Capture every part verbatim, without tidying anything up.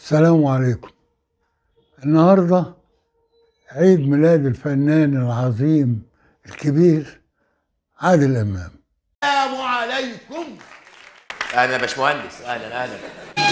السلام عليكم. النهارده عيد ميلاد الفنان العظيم الكبير عادل إمام. السلام عليكم. اهلا يا باشمهندس، اهلا اهلا.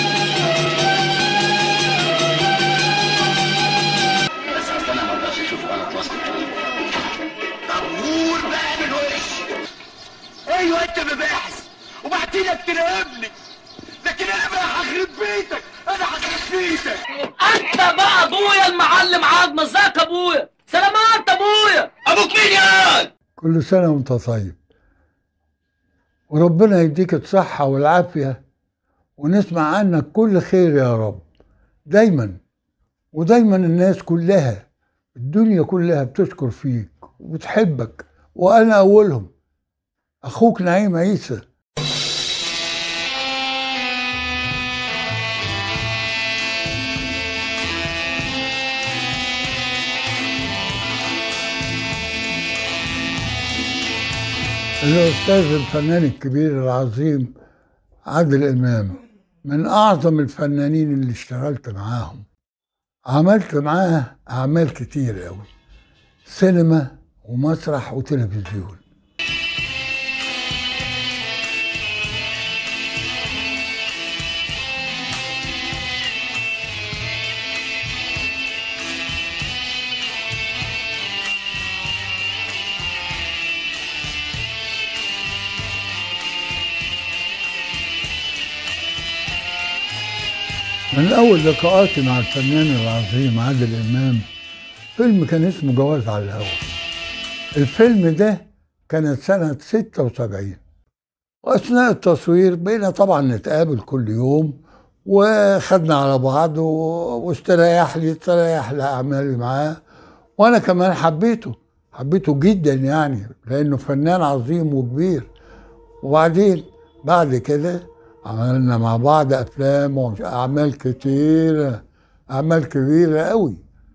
بس اصل انا ما اقدرش اشوف غلط وسط الطريق. طابور بقى من وش. ايوه انت مباحث وبعتلك تراقبني، لكن انا بقى هخرب بيتك، انا هخرب بيتك. انت بقى ابويا المعلم عظمه. ازيك يا ابويا؟ سلامات ابويا. ابوك مين يا؟ كل سنة وانت طيب، وربنا يديك الصحة والعافية، ونسمع عنك كل خير يا رب دايما. ودايما الناس كلها، الدنيا كلها بتشكر فيك وبتحبك، وأنا أولهم. أخوك نعيم عيسى. الأستاذ الفنان الكبير العظيم عادل إمام من أعظم الفنانين اللي اشتغلت معاهم. عملت معاه أعمال كتير أوي، سينما ومسرح وتلفزيون. من أول لقاءاتي مع الفنان العظيم عادل إمام فيلم كان اسمه جواز على الهوا. الفيلم ده كانت سنة ستة وسبعين، وأثناء التصوير بقينا طبعا نتقابل كل يوم، وخدنا على بعض واستريح لي استريح لأعمالي معاه، وأنا كمان حبيته حبيته جدا يعني، لأنه فنان عظيم وكبير. وبعدين بعد كده عملنا مع بعض أفلام وأعمال كتيرة، أعمال كبيرة قوي.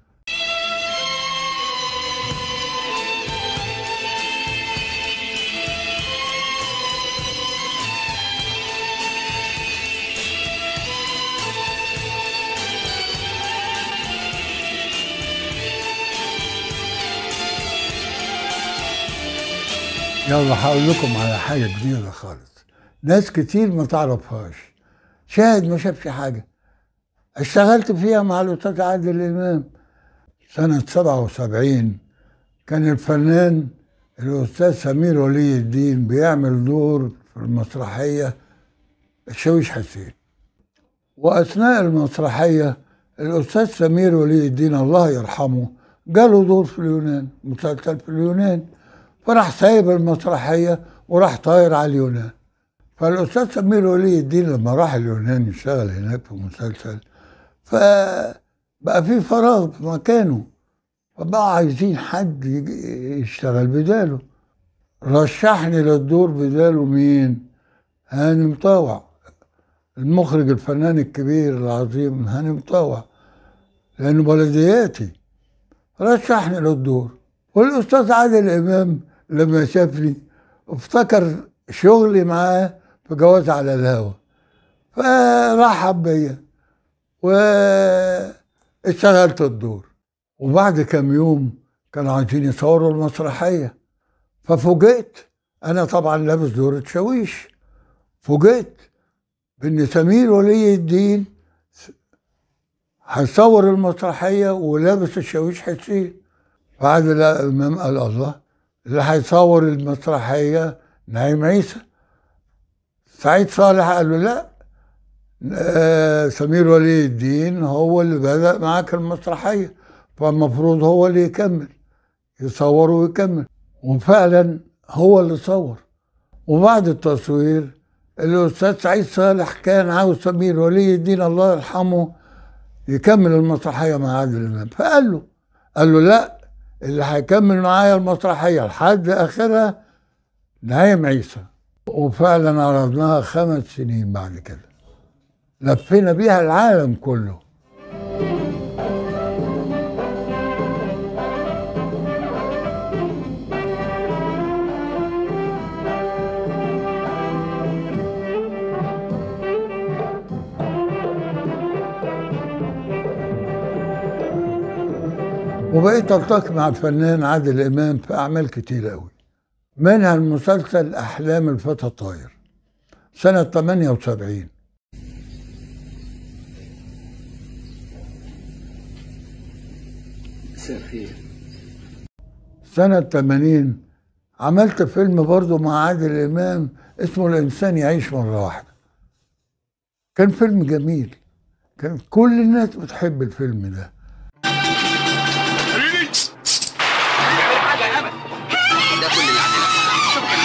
يلا هقول لكم على حاجة جديدة خالص، ناس كتير ما تعرفهاش، شاهد ما شافش حاجة. اشتغلت فيها مع الأستاذ عادل إمام سنة سبعة وسبعين. كان الفنان الأستاذ سمير ولي الدين بيعمل دور في المسرحية الشاويش حسين، وأثناء المسرحية الأستاذ سمير ولي الدين الله يرحمه جاله دور في اليونان، مسلسل في اليونان، فراح سايب المسرحية وراح طاير على اليونان. فالأستاذ سمير ولي الدين لما راح اليونان يشتغل هناك في مسلسل، فبقى في فراغ في مكانه، فبقى عايزين حد يشتغل بداله. رشحني للدور بداله مين؟ هاني مطاوع، المخرج الفنان الكبير العظيم هاني مطاوع، لأنه بلدياتي. رشحني للدور، والأستاذ عادل إمام لما شافني افتكر شغلي معاه في جواز على الهوا، فرحب بيا واشتغلت الدور. وبعد كم يوم كانوا عايزين يصوروا المسرحية، ففوجئت أنا طبعا لابس دور الشاويش، فوجئت بإن سمير ولي الدين هيصور المسرحية ولابس الشاويش حسين. فعادل الإمام قال الله، اللي هيصور المسرحية نعيم عيسى. سعيد صالح قال له لا، آه سمير ولي الدين هو اللي بدأ معاك المسرحية، فالمفروض هو اللي يكمل يصور ويكمل. وفعلا هو اللي صور. وبعد التصوير الأستاذ سعيد صالح كان عاوز سمير ولي الدين الله يرحمه يكمل المسرحية مع عادل إمام، فقال له قال له لا، اللي هيكمل معايا المسرحية لحد آخرها نعيم عيسى. وفعلا عرضناها خمس سنين بعد كده، لفينا بيها العالم كله. وبقيت التقي مع الفنان عادل امام في اعمال كتير قوي، منها المسلسل احلام الفتى الطاير سنه ثمانية وسبعين. مساء الخير. سنه ثمانين عملت فيلم برضه مع عادل امام اسمه الانسان يعيش مره واحده. كان فيلم جميل، كان كل الناس بتحب الفيلم ده. ده كل اللي عندنا. شكرا.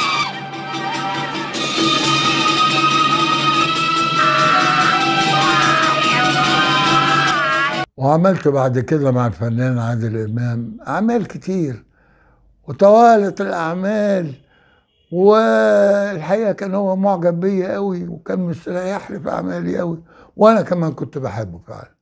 وعملت بعد كده مع الفنان عادل امام اعمال كتير، وتوالت الاعمال، والحقيقه كان هو معجب بيا قوي وكان مستريح لي في اعمالي قوي، وانا كمان كنت بحبه فعلا.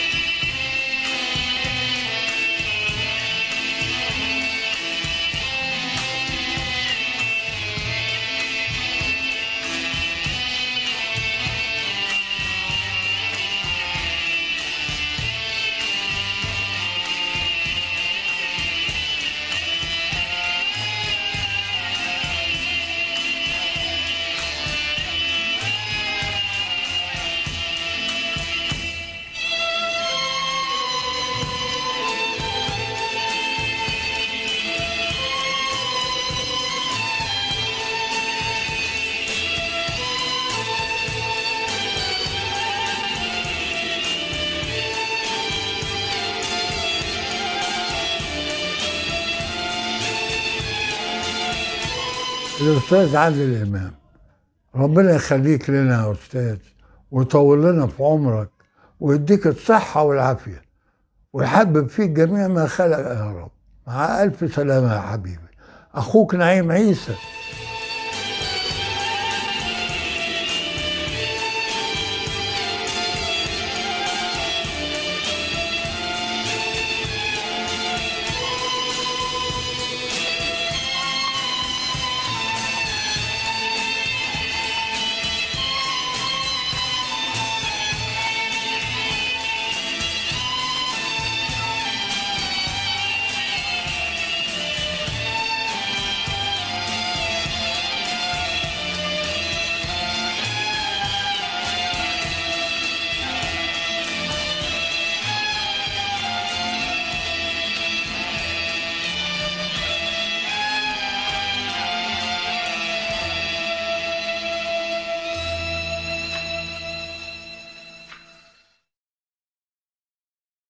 الأستاذ عادل إمام، ربنا يخليك لنا يا أستاذ، ويطول لنا في عمرك، ويديك الصحة والعافية، ويحبب فيك جميع ما خلق يا رب. مع ألف سلامة يا حبيبي. أخوك نعيم عيسى.